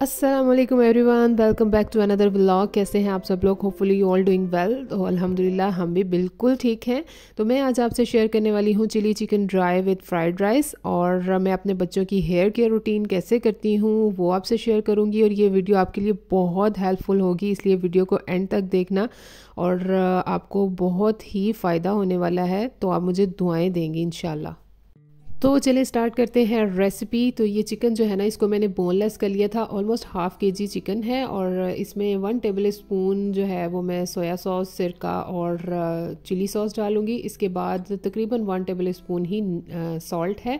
अस्सलाम वालेकुम everyone, welcome back to another vlog. कैसे हैं आप सब लोग? Hopefully you all doing well. तो अल्हम्दुलिल्लाह हम भी बिल्कुल ठीक हैं। तो मैं आज आपसे शेयर करने वाली हूँ chilli chicken dry with fried rice, और मैं अपने बच्चों की हेयर केयर रूटीन कैसे करती हूँ वो आपसे शेयर करूँगी। और ये वीडियो आपके लिए बहुत हेल्पफुल होगी, इसलिए वीडियो को एंड तक देखना और आपको बहुत ही फ़ायदा होने वाला है। तो आप मुझे दुआएँ देंगी इंशाल्लाह। तो चलिए स्टार्ट करते हैं रेसिपी। तो ये चिकन जो है ना, इसको मैंने बोनलेस कर लिया था। ऑलमोस्ट हाफ केजी चिकन है और इसमें 1 टेबल स्पून जो है वो मैं सोया सॉस, सिरका और चिली सॉस डालूँगी। इसके बाद तकरीबन 1 टेबल स्पून ही सॉल्ट है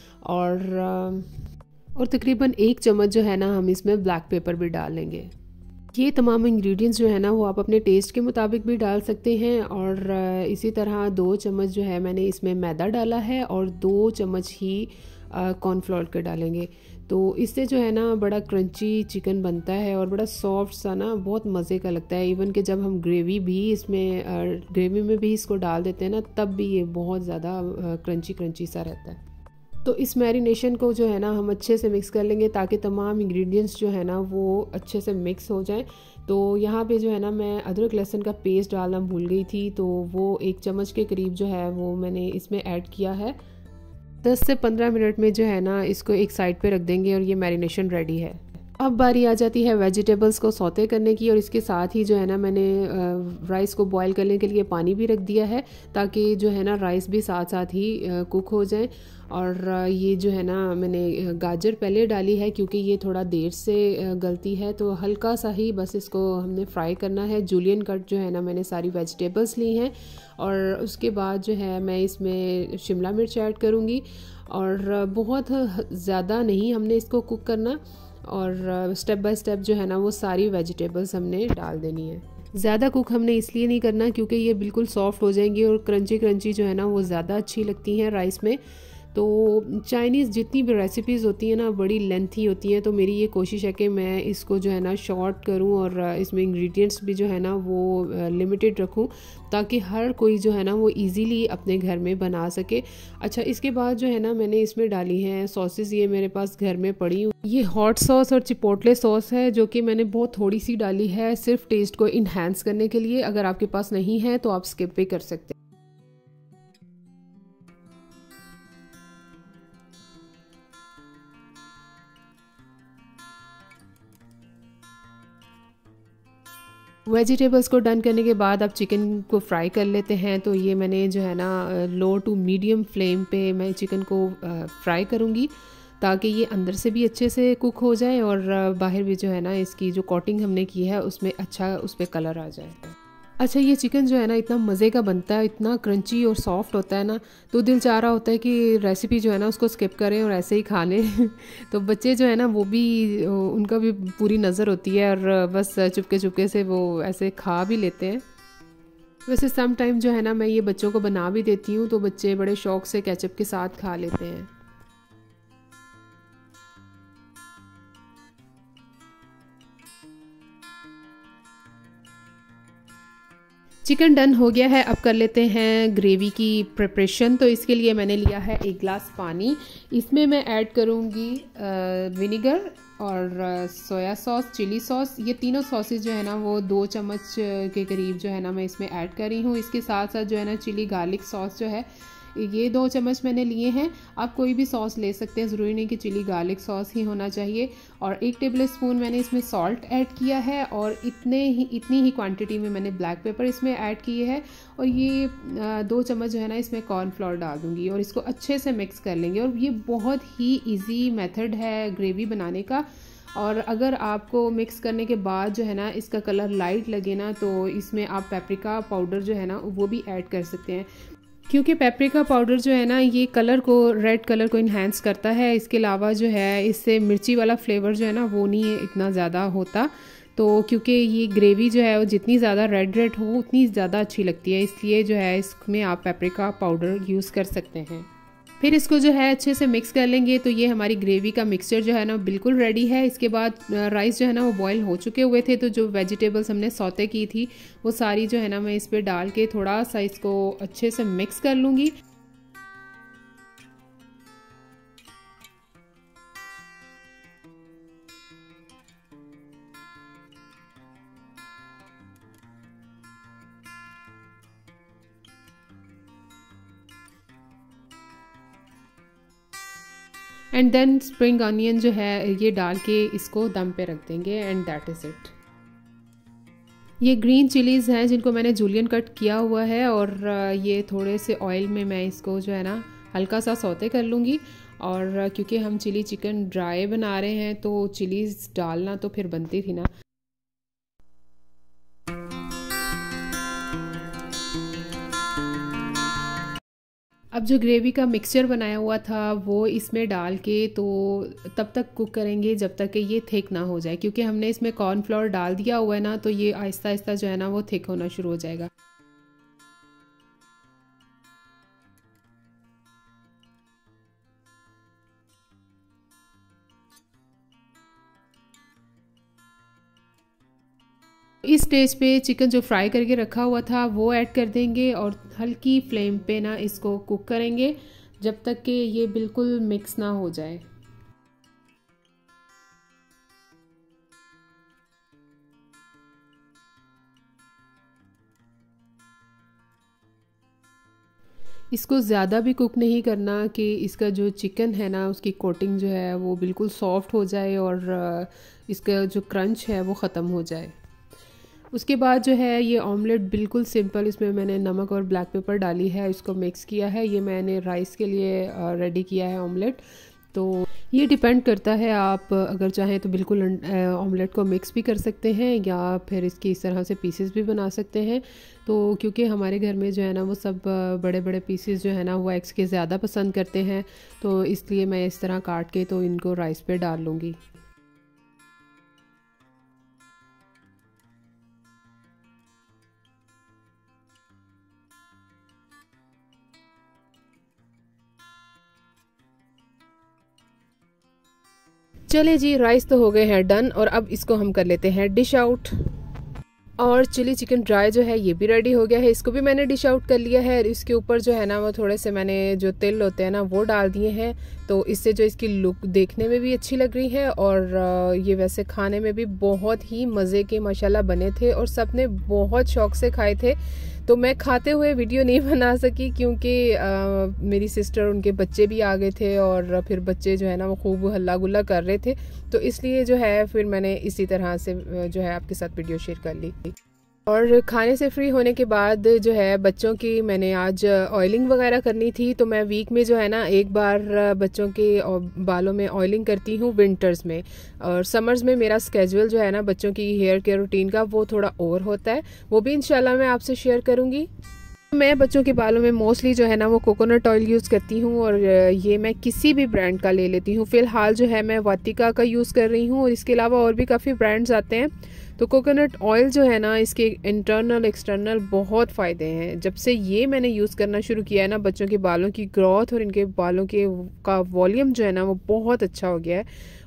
और तकरीबन 1 चम्मच जो है ना हम इसमें ब्लैक पेपर भी डाल लेंगे। ये तमाम इंग्रेडिएंट्स जो है ना वो आप अपने टेस्ट के मुताबिक भी डाल सकते हैं। और इसी तरह 2 चम्मच जो है मैंने इसमें मैदा डाला है और 2 चम्मच ही कॉर्नफ्लोर के डालेंगे। तो इससे जो है ना बड़ा क्रंची चिकन बनता है और बड़ा सॉफ्ट सा ना, बहुत मज़े का लगता है। इवन कि जब हम ग्रेवी में भी इसको डाल देते हैं ना, तब भी ये बहुत ज़्यादा क्रंची क्रंची सा रहता है। तो इस मैरिनेशन को जो है ना हम अच्छे से मिक्स कर लेंगे ताकि तमाम इंग्रेडिएंट्स जो है ना वो अच्छे से मिक्स हो जाएं। तो यहाँ पे जो है ना मैं अदरक लहसुन का पेस्ट डालना भूल गई थी, तो वो 1 चम्मच के करीब जो है वो मैंने इसमें ऐड किया है। 10 से 15 मिनट में जो है ना इसको एक साइड पे रख देंगे और ये मैरिनेशन रेडी है। अब बारी आ जाती है वेजिटेबल्स को सौते करने की, और इसके साथ ही जो है ना मैंने राइस को बॉईल करने के लिए पानी भी रख दिया है ताकि जो है ना राइस भी साथ साथ ही कुक हो जाए। और ये जो है ना मैंने गाजर पहले डाली है क्योंकि ये थोड़ा देर से गलती है, तो हल्का सा ही बस इसको हमने फ्राई करना है। जूलियन कट जो है ना मैंने सारी वेजिटेबल्स ली हैं और उसके बाद जो है मैं इसमें शिमला मिर्च ऐड करूँगी। और बहुत ज़्यादा नहीं हमने इसको कुक करना, और स्टेप बाय स्टेप जो है ना वो सारी वेजिटेबल्स हमने डाल देनी है। ज़्यादा कुक हमने इसलिए नहीं करना क्योंकि ये बिल्कुल सॉफ्ट हो जाएंगी और क्रंची क्रंची जो है ना वो ज़्यादा अच्छी लगती हैं राइस में। तो चाइनीज़ जितनी भी रेसिपीज़ होती हैं ना बड़ी लेंथी होती हैं, तो मेरी ये कोशिश है कि मैं इसको जो है ना शॉर्ट करूं और इसमें इंग्रेडिएंट्स भी जो है ना वो लिमिटेड रखूं ताकि हर कोई जो है ना वो इजीली अपने घर में बना सके। अच्छा, इसके बाद जो है ना मैंने इसमें डाली हैं सॉसेस, ये मेरे पास घर में पड़ी हुई। ये हॉट सॉस और चिपोटले सॉस है जो कि मैंने बहुत थोड़ी सी डाली है सिर्फ टेस्ट को इन्हांस करने के लिए। अगर आपके पास नहीं है तो आप स्किप भी कर सकते हैं। वेजिटेबल्स को डन करने के बाद आप चिकन को फ्राई कर लेते हैं। तो ये मैंने जो है ना लो टू मीडियम फ्लेम पे मैं चिकन को फ्राई करूँगी ताकि ये अंदर से भी अच्छे से कुक हो जाए और बाहर भी जो है ना इसकी जो कोटिंग हमने की है उसमें अच्छा उस पर कलर आ जाए। अच्छा, ये चिकन जो है ना इतना मज़े का बनता है, इतना क्रंची और सॉफ्ट होता है ना, तो दिल चाह रहा होता है कि रेसिपी जो है ना उसको स्किप करें और ऐसे ही खा लें। तो बच्चे जो है ना वो भी, उनका भी पूरी नज़र होती है और बस चुपके चुपके से वो ऐसे खा भी लेते हैं। वैसे सम टाइम जो है ना मैं ये बच्चों को बना भी देती हूँ, तो बच्चे बड़े शौक से केचप के साथ खा लेते हैं। चिकन डन हो गया है। अब कर लेते हैं ग्रेवी की प्रिपरेशन। तो इसके लिए मैंने लिया है 1 गिलास पानी। इसमें मैं ऐड करूँगी विनेगर और सोया सॉस, चिली सॉस। ये तीनों सॉसेस जो है ना वो 2 चम्मच के करीब जो है ना मैं इसमें ऐड कर रही हूँ। इसके साथ साथ जो है ना चिली गार्लिक सॉस जो है ये 2 चम्मच मैंने लिए हैं। आप कोई भी सॉस ले सकते हैं, ज़रूरी नहीं कि चिली गार्लिक सॉस ही होना चाहिए। और 1 टेबल स्पून मैंने इसमें सॉल्ट ऐड किया है और इतनी ही क्वांटिटी में मैंने ब्लैक पेपर इसमें ऐड किए है। और ये 2 चम्मच जो है ना इसमें कॉर्नफ्लोर डाल दूँगी और इसको अच्छे से मिक्स कर लेंगे। और ये बहुत ही ईजी मेथड है ग्रेवी बनाने का। और अगर आपको मिक्स करने के बाद जो है ना इसका कलर लाइट लगे ना, तो इसमें आप पेपरिका पाउडर जो है ना वो भी ऐड कर सकते हैं, क्योंकि पेपरिका पाउडर जो है ना ये कलर को, रेड कलर को इन्हांस करता है। इसके अलावा जो है इससे मिर्ची वाला फ्लेवर जो है ना वो नहीं इतना ज़्यादा होता। तो क्योंकि ये ग्रेवी जो है वो जितनी ज़्यादा रेड रेड हो उतनी ज़्यादा अच्छी लगती है, इसलिए जो है इसमें आप पेपरिका पाउडर यूज़ कर सकते हैं। फिर इसको जो है अच्छे से मिक्स कर लेंगे। तो ये हमारी ग्रेवी का मिक्सचर जो है ना बिल्कुल रेडी है। इसके बाद राइस जो है ना वो बॉईल हो चुके हुए थे, तो जो वेजिटेबल्स हमने सौते की थी वो सारी जो है ना मैं इस पर डाल के थोड़ा सा इसको अच्छे से मिक्स कर लूँगी। एंड देन स्प्रिंग ऑनियन जो है ये डाल के इसको दम पे रख देंगे एंड दैट इज़ इट। ये ग्रीन चिलीज़ हैं जिनको मैंने जूलियन कट किया हुआ है और ये थोड़े से ऑयल में मैं इसको जो है ना हल्का सा सौते कर लूँगी। और क्योंकि हम चिली चिकन ड्राई बना रहे हैं तो चिलीज़ डालना तो फिर बनती थी ना। अब जो ग्रेवी का मिक्सचर बनाया हुआ था वो इसमें डाल के तो तब तक कुक करेंगे जब तक कि ये थिक ना हो जाए, क्योंकि हमने इसमें कॉर्नफ्लोर डाल दिया हुआ है ना, तो ये आहिस्ता आहिस्ता जो है ना वो थिक होना शुरू हो जाएगा। इस स्टेज पे चिकन जो फ्राई करके रखा हुआ था वो ऐड कर देंगे और हल्की फ्लेम पे ना इसको कुक करेंगे जब तक कि ये बिल्कुल मिक्स ना हो जाए। इसको ज़्यादा भी कुक नहीं करना कि इसका जो चिकन है ना उसकी कोटिंग जो है वो बिल्कुल सॉफ्ट हो जाए और इसका जो क्रंच है वो ख़त्म हो जाए। उसके बाद जो है ये ऑमलेट बिल्कुल सिंपल, इसमें मैंने नमक और ब्लैक पेपर डाली है, इसको मिक्स किया है। ये मैंने राइस के लिए रेडी किया है ऑमलेट। तो ये डिपेंड करता है, आप अगर चाहें तो बिल्कुल ऑमलेट को मिक्स भी कर सकते हैं या फिर इसकी इस तरह से पीसेस भी बना सकते हैं। तो क्योंकि हमारे घर में जो है ना वो सब बड़े बड़े पीसेस जो है ना वो एग्स के ज़्यादा पसंद करते हैं, तो इसलिए मैं इस तरह काट के तो इनको राइस पे डाल लूँगी। चले जी, राइस तो हो गए हैं डन और अब इसको हम कर लेते हैं डिश आउट। और चिली चिकन ड्राई जो है ये भी रेडी हो गया है, इसको भी मैंने डिश आउट कर लिया है। इसके ऊपर जो है ना वो थोड़े से मैंने जो तिल होते हैं ना वो डाल दिए हैं, तो इससे जो इसकी लुक देखने में भी अच्छी लग रही है और ये वैसे खाने में भी बहुत ही मज़े के माशाल्लाह बने थे और सब ने बहुत शौक से खाए थे। तो मैं खाते हुए वीडियो नहीं बना सकी क्योंकि मेरी सिस्टर उनके बच्चे भी आ गए थे और फिर बच्चे जो है ना वो खूब हल्ला गुल्ला कर रहे थे, तो इसलिए जो है फिर मैंने इसी तरह से जो है आपके साथ वीडियो शेयर कर ली। और खाने से फ्री होने के बाद जो है बच्चों की मैंने आज ऑयलिंग वगैरह करनी थी, तो मैं वीक में जो है ना एक बार बच्चों के बालों में ऑयलिंग करती हूँ विंटर्स में, और समर्स में मेरा स्केड्यूल जो है ना बच्चों की हेयर केयर रूटीन का वो थोड़ा और होता है, वो भी इंशाल्लाह मैं आपसे शेयर करूँगी। मैं बच्चों के बालों में मोस्टली जो है ना वो कोकोनट ऑयल यूज़ करती हूँ और ये मैं किसी भी ब्रांड का ले लेती हूँ। फ़िलहाल जो है मैं वाटिका का यूज़ कर रही हूँ और इसके अलावा और भी काफ़ी ब्रांड्स आते हैं। तो कोकोनट ऑयल जो है ना इसके इंटरनल एक्सटर्नल बहुत फ़ायदे हैं। जब से ये मैंने यूज़ करना शुरू किया है ना बच्चों के बालों की ग्रोथ और इनके बालों के का वॉल्यूम जो है ना वो बहुत अच्छा हो गया है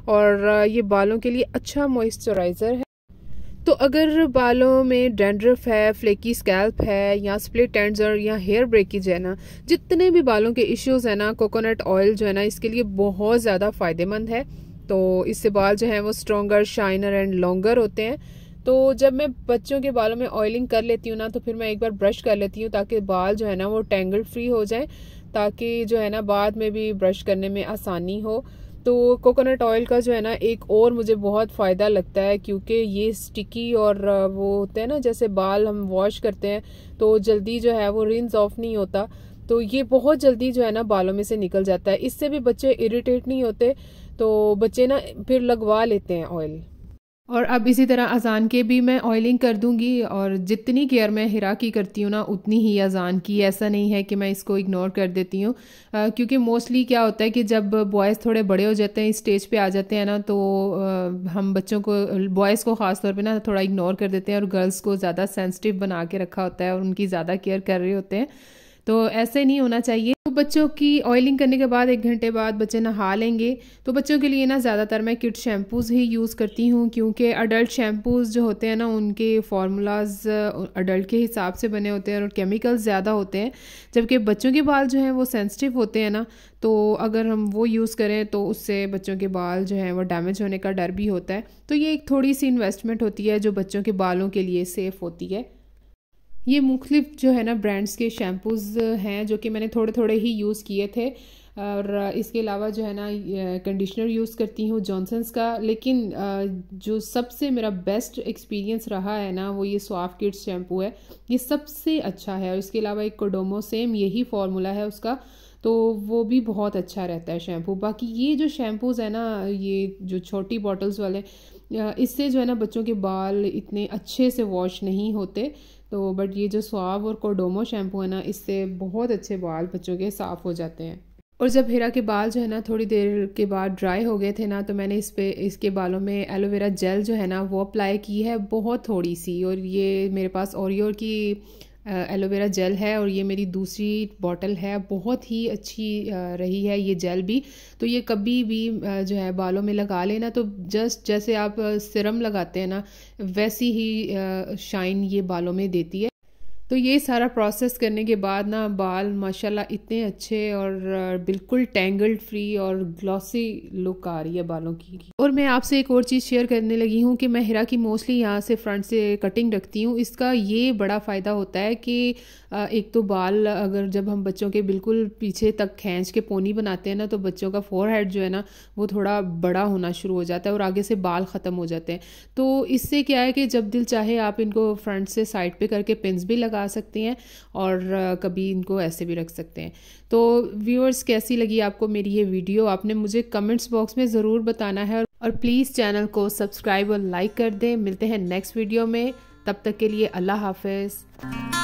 और ये बालों के लिए अच्छा मॉइस्चराइज़र है। तो अगर बालों में डैंड्रफ है, फ्लेकी स्कैल्प है या स्प्लिट एंड्स और या हेयर ब्रेकेज है ना, जितने भी बालों के इश्यूज है ना कोकोनट ऑयल जो है ना इसके लिए बहुत ज़्यादा फ़ायदेमंद है। तो इससे बाल जो हैं वो स्ट्रॉन्गर, शाइनर एंड लॉन्गर होते हैं। तो जब मैं बच्चों के बालों में ऑयलिंग कर लेती हूँ ना तो फिर मैं एक बार ब्रश कर लेती हूँ ताकि बाल जो है ना वो टेंगल फ्री हो जाए, ताकि जो है ना बाद में भी ब्रश करने में आसानी हो। तो कोकोनट ऑयल का जो है ना एक और मुझे बहुत फ़ायदा लगता है क्योंकि ये स्टिकी और वो होते हैं ना, जैसे बाल हम वॉश करते हैं तो जल्दी जो है वो रिंस ऑफ नहीं होता, तो ये बहुत जल्दी जो है ना बालों में से निकल जाता है। इससे भी बच्चे इरिटेट नहीं होते, तो बच्चे ना फिर लगवा लेते हैं ऑयल। और अब इसी तरह अज़ान के भी मैं ऑयलिंग कर दूंगी और जितनी केयर मैं हिरा की करती हूँ ना उतनी ही अज़ान की, ऐसा नहीं है कि मैं इसको इग्नोर कर देती हूँ क्योंकि मोस्टली क्या होता है कि जब बॉयज़ थोड़े बड़े हो जाते हैं, इस स्टेज पे आ जाते हैं ना, तो हम बच्चों को, बॉयज़ को ख़ास तौर पे ना थोड़ा इग्नोर कर देते हैं और गर्ल्स को ज़्यादा सेंसिटिव बना के रखा होता है और उनकी ज़्यादा केयर कर रहे होते हैं। तो ऐसे नहीं होना चाहिए। तो बच्चों की ऑयलिंग करने के बाद 1 घंटे बाद बच्चे नहा लेंगे, तो बच्चों के लिए ना ज़्यादातर मैं किड शैम्पूज़ ही यूज़ करती हूँ क्योंकि अडल्ट शैम्पूज़ जो होते हैं ना उनके फार्मूलाज अडल्ट के हिसाब से बने होते हैं और केमिकल्स ज़्यादा होते हैं, जबकि बच्चों के बाल जो हैं वो सेंसिटिव होते हैं ना, तो अगर हम वो यूज़ करें तो उससे बच्चों के बाल जो हैं वो डैमेज होने का डर भी होता है। तो ये एक थोड़ी सी इन्वेस्टमेंट होती है जो बच्चों के बालों के लिए सेफ़ होती है। ये मुख्तलिफ जो है ना ब्रांड्स के शैम्पूज़ हैं जो कि मैंने थोड़े थोड़े ही यूज़ किए थे। और इसके अलावा जो है ना कंडीशनर यूज़ करती हूँ जॉनसन्स का। लेकिन जो सबसे मेरा बेस्ट एक्सपीरियंस रहा है ना वो ये स्वाफ किड्स शैम्पू है, ये सबसे अच्छा है। और इसके अलावा एक कोडोमो सेम यही फार्मूला है उसका, तो वो भी बहुत अच्छा रहता है शैम्पू। बाकी ये जो शैम्पूज़ है ना, ये जो छोटी बॉटल्स वाले, इससे जो है ना बच्चों के बाल इतने अच्छे से वॉश नहीं होते। तो बट ये जो स्वाव और कोडोमो शैम्पू है ना, इससे बहुत अच्छे बाल बच्चों के साफ़ हो जाते हैं। और जब हिरा के बाल जो है ना थोड़ी देर के बाद ड्राई हो गए थे ना, तो मैंने इसके बालों में एलोवेरा जेल जो है ना वो अप्लाई की है, बहुत थोड़ी सी। और ये मेरे पास ओरियो की एलोवेरा जेल है और ये मेरी दूसरी बॉटल है, बहुत ही अच्छी रही है ये जेल भी। तो ये कभी भी जो है बालों में लगा लेना, तो जस्ट जैसे आप सिरम लगाते हैं ना वैसी ही शाइन ये बालों में देती है। तो ये सारा प्रोसेस करने के बाद ना बाल माशाल्लाह इतने अच्छे और बिल्कुल टैंगल्ड फ्री और ग्लॉसी लुक आ रही है बालों की। और मैं आपसे एक और चीज़ शेयर करने लगी हूँ कि मैं हिरा की मोस्टली यहाँ से फ्रंट से कटिंग रखती हूँ। इसका ये बड़ा फ़ायदा होता है कि एक तो बाल अगर जब हम बच्चों के बिल्कुल पीछे तक खींच के पोनी बनाते हैं ना, तो बच्चों का फोरहेड जो है ना वो थोड़ा बड़ा होना शुरू हो जाता है और आगे से बाल ख़त्म हो जाते हैं। तो इससे क्या है कि जब दिल चाहे आप इनको फ्रंट से साइड पे करके पिन्स भी लगा सकती हैं और कभी इनको ऐसे भी रख सकते हैं। तो व्यूअर्स, कैसी लगी आपको मेरी ये वीडियो, आपने मुझे कमेंट्स बॉक्स में ज़रूर बताना है। और प्लीज़ चैनल को सब्सक्राइब और लाइक कर दें। मिलते हैं नेक्स्ट वीडियो में, तब तक के लिए अल्लाह हाफिज़।